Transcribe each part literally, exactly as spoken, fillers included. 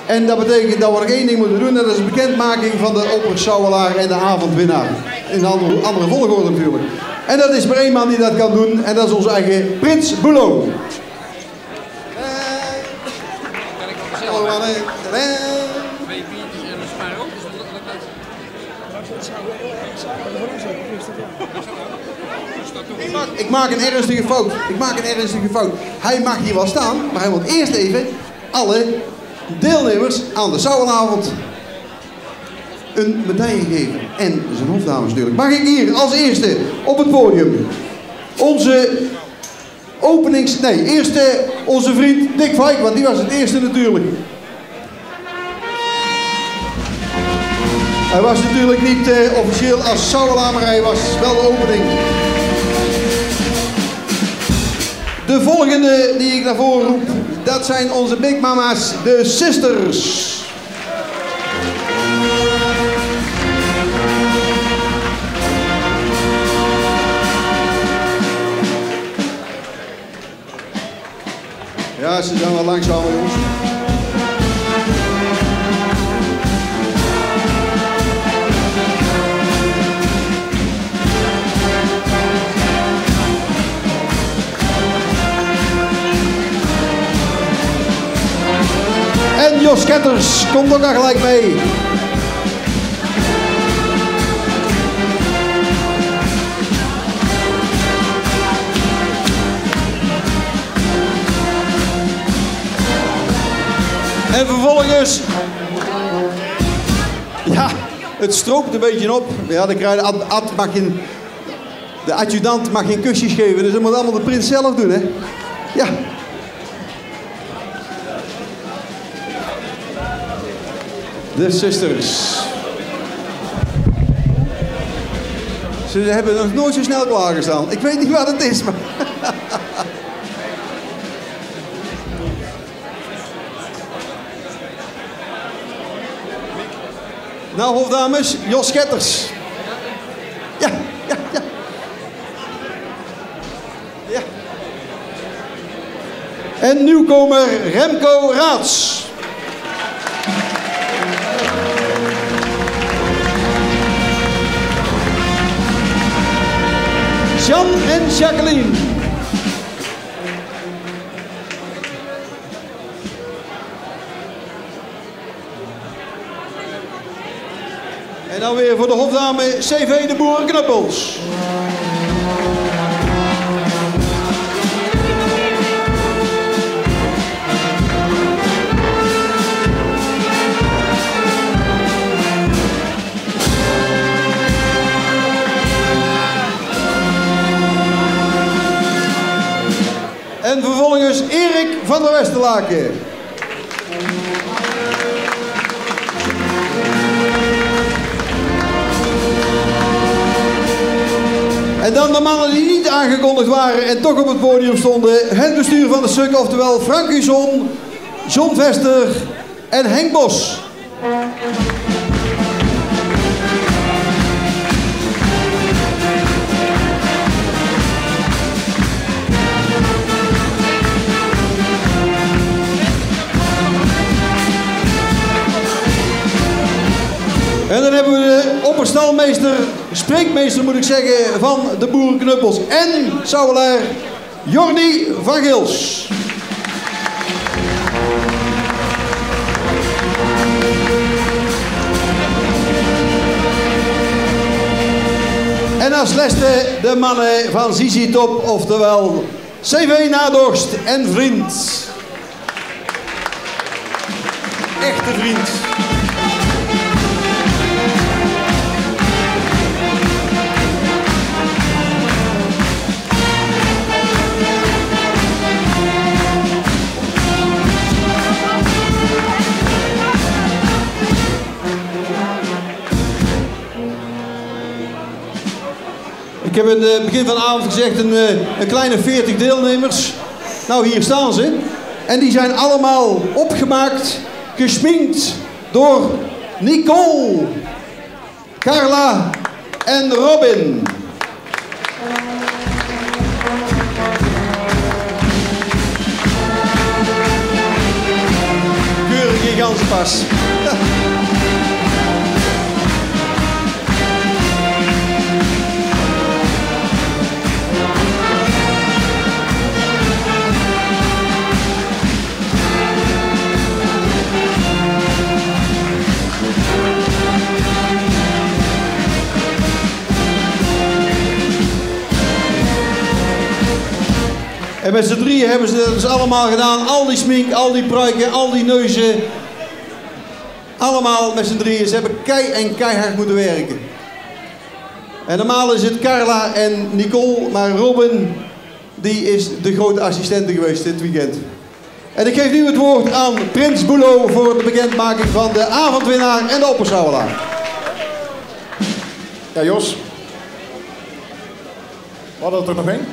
En dat betekent dat we nog één ding moeten doen. En dat is de bekendmaking van de oppersouwelaar en de avondwinnaar. In een andere, andere volgorde natuurlijk. En dat is maar één man die dat kan doen. En dat is onze eigen Prins Boelo. Hallo mannen. Twee biertjes en een spaar ook. Ik maak, ik maak een ernstige fout. Ik maak een ernstige fout. Hij mag hier wel staan, maar hij moet eerst even alle deelnemers aan de Sauwenavond een medaille geven. En zijn hofdames natuurlijk. Mag ik hier als eerste op het podium onze openings... Nee, eerste onze vriend Dick Fijk, want die was het eerste natuurlijk. Hij was natuurlijk niet uh, officieel als Sauwelaar, maar hij was wel de opening. De volgende die ik naar voren roep, dat zijn onze big mama's, de sisters. Ja, ze zijn wel langzamer, jongens. En Jos Ketters komt ook al gelijk mee. En vervolgens, ja, het stroopt een beetje op. Ja, dan krijg je, ad, ad mag geen, de adjudant mag geen kusjes geven, dus dat moet allemaal de prins zelf doen, hè. Ja. De sisters. Ze hebben nog nooit zo snel klaargestaan. Ik weet niet wat het is, maar... Nou, hofdames, Jos Ketters. Ja, ja, ja. Ja. En nieuwkomer Remco Raads. Jan en Jacqueline. En dan weer voor de hofdame C V de Boerenknuppels. En vervolgens Erik van der Westerlaken. En dan de mannen die niet aangekondigd waren en toch op het podium stonden. Het bestuur van de Suk, oftewel Frank Huson, John Vester en Henk Bos. En dan hebben we de opperstalmeester, spreekmeester moet ik zeggen, van de Boerenknuppels en Sauwelaar, Jordi van Gils. En als laatste de mannen van Zizi Top, oftewel C V Nadorst en Vriend. Echte vriend. Ik heb in het begin van de avond gezegd een, een kleine veertig deelnemers. Nou, hier staan ze. En die zijn allemaal opgemaakt, gesminkt door Nicole, Carla en Robin. Keurige geen ganzenpas. En met z'n drieën hebben ze dat dus allemaal gedaan. Al die smink, al die pruiken, al die neuzen. Allemaal met z'n drieën. Ze hebben kei en keihard moeten werken. En normaal is het Carla en Nicole, maar Robin die is de grote assistente geweest dit weekend. En ik geef nu het woord aan Prins Boelo voor de bekendmaking van de avondwinnaar en de oppersauwelaar. Ja, Jos. We hadden er toch nog één?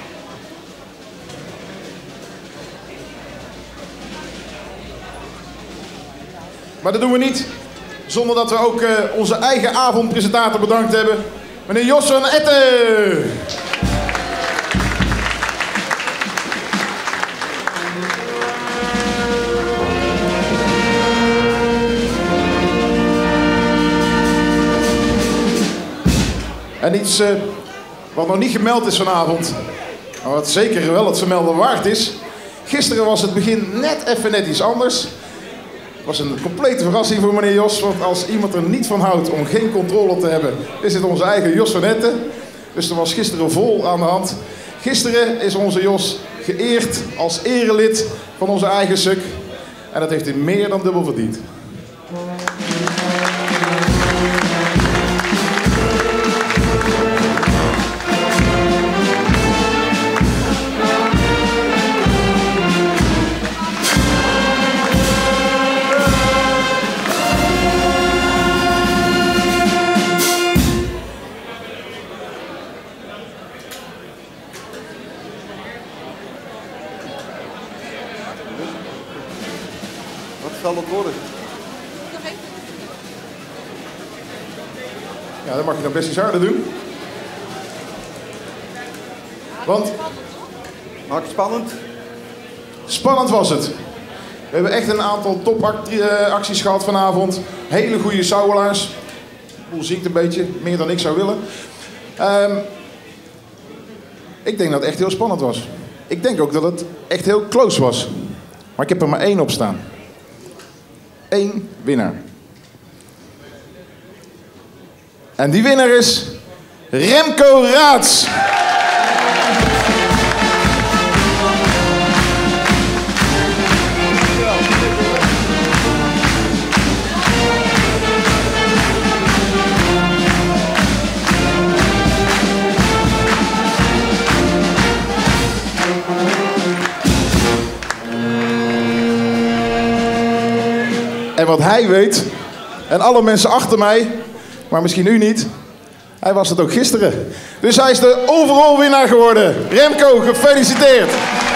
Maar dat doen we niet zonder dat we ook uh, onze eigen avondpresentator bedankt hebben. Meneer Jos van Etten. En iets uh, wat nog niet gemeld is vanavond, maar wat zeker wel het vermelden waard is. Gisteren was het begin net even net iets anders. Het was een complete verrassing voor meneer Jos, want als iemand er niet van houdt om geen controle te hebben, is het onze eigen Jos van Etten. Dus er was gisteren vol aan de hand. Gisteren is onze Jos geëerd als erelid van onze eigen suk. En dat heeft hij meer dan dubbel verdiend. Zal het worden? Ja, dan mag je nog best iets harder doen. Want... Maak het spannend. Spannend was het. We hebben echt een aantal topacties gehad vanavond. Hele goede sauwelaars. Hoe zie ik het een beetje? Meer dan ik zou willen. Um, ik denk dat het echt heel spannend was. Ik denk ook dat het echt heel close was. Maar ik heb er maar één op staan. Eén winnaar. En die winnaar is Remco Raats. En wat hij weet, en alle mensen achter mij, maar misschien u niet, hij was het ook gisteren. Dus hij is de overall winnaar geworden. Remco, gefeliciteerd.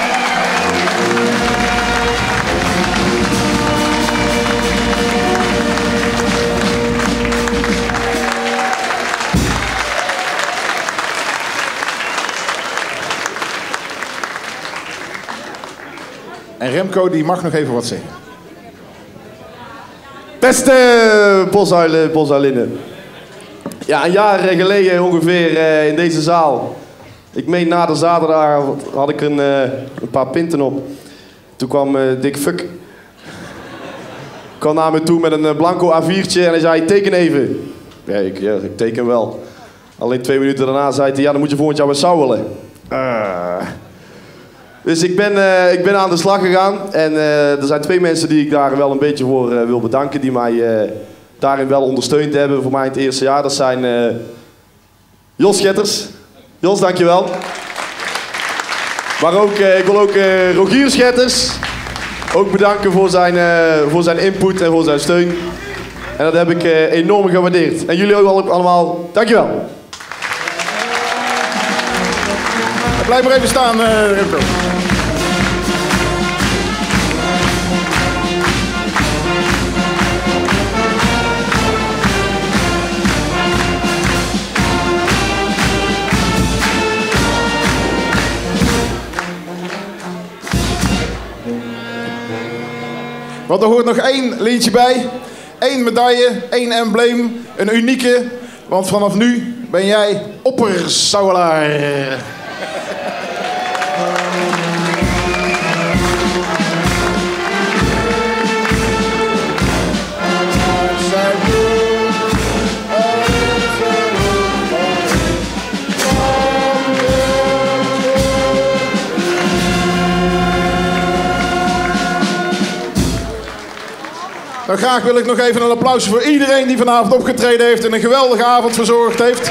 En Remco die mag nog even wat zeggen. Beste bosuilen, bosuilinnen. Ja, een jaar geleden ongeveer uh, in deze zaal. Ik meen na de zaterdag had ik een, uh, een paar pinten op. Toen kwam uh, Dick Fuck. kwam naar me toe met een uh, blanco A viertje en hij zei, teken even. Ja ik, ja, ik teken wel. Alleen twee minuten daarna zei hij, ja dan moet je volgend jaar weer sauwelen. Uh. Dus ik ben, uh, ik ben aan de slag gegaan en uh, er zijn twee mensen die ik daar wel een beetje voor uh, wil bedanken, die mij uh, daarin wel ondersteund hebben voor mij in het eerste jaar. Dat zijn uh, Jos Schetters. Jos, dankjewel. Maar ook, uh, ik wil ook uh, Rogier Schetters ook bedanken voor zijn, uh, voor zijn input en voor zijn steun. En dat heb ik uh, enorm gewaardeerd. En jullie ook allemaal, dankjewel. Blijf maar even staan, uh, Remco. Want er hoort nog één lintje bij. Eén medaille, één embleem, een unieke. Want vanaf nu ben jij oppersauwelaar. Nou, graag wil ik nog even een applaus voor iedereen die vanavond opgetreden heeft en een geweldige avond verzorgd heeft.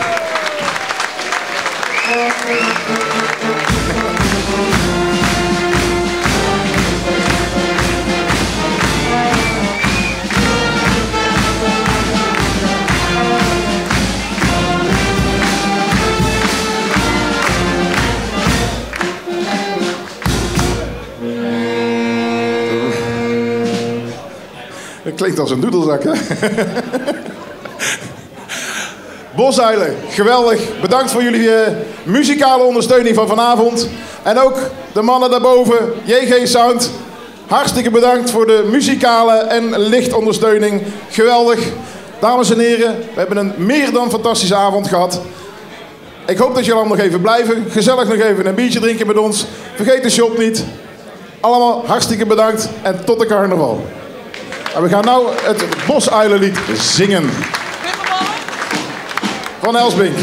Dat klinkt als een doedelzak, hè? Bosuilen, geweldig. Bedankt voor jullie uh, muzikale ondersteuning van vanavond. En ook de mannen daarboven, J G Sound. Hartstikke bedankt voor de muzikale en lichtondersteuning. Geweldig. Dames en heren, we hebben een meer dan fantastische avond gehad. Ik hoop dat jullie allemaal nog even blijven. Gezellig nog even een biertje drinken met ons. Vergeet de shop niet. Allemaal hartstikke bedankt en tot de carnaval. En we gaan nou het Bosuilenlied zingen. Van Elsbink.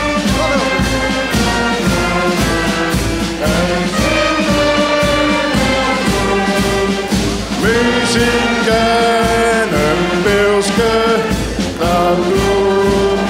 Muziek en een pilske, dat doet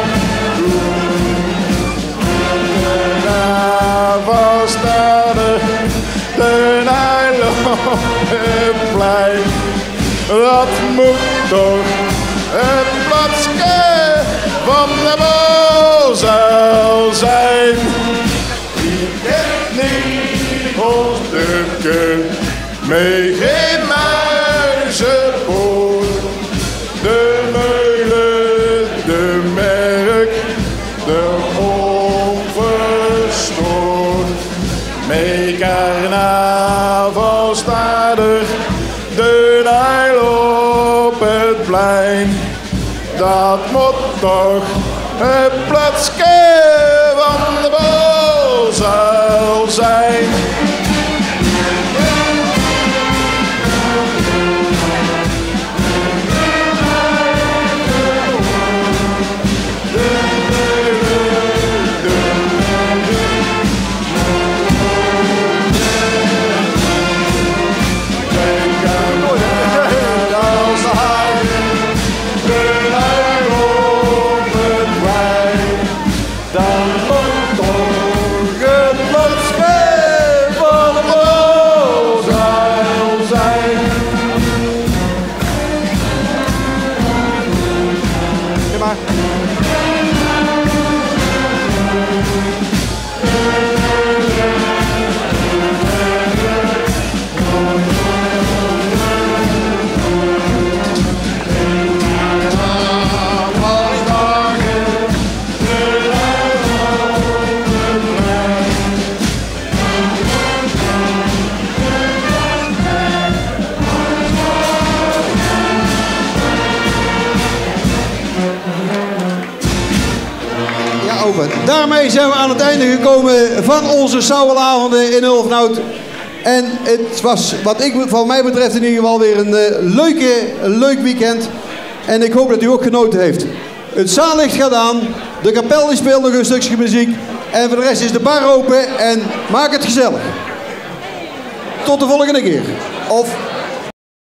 de avond staat er, de nijlop het plein. Dat moet toch het plaatsje van de Bosuil zijn. Die kent niet ons stukje, mee geen muizenpoor. De meulen, de merk, de onverstoord. Mee carnaval staat er, de nijl op het plein. Dat moet toch het plaatsje van de Bosuil zijn. Daarmee zijn we aan het einde gekomen van onze Sauwelavonden in Ulfnout. En het was, wat ik, van mij betreft in ieder geval, weer een uh, leuke, een leuk weekend. En ik hoop dat u ook genoten heeft. Het zaallicht gaat aan, de kapel die speelt nog een stukje muziek. En voor de rest is de bar open en maak het gezellig. Tot de volgende keer. Of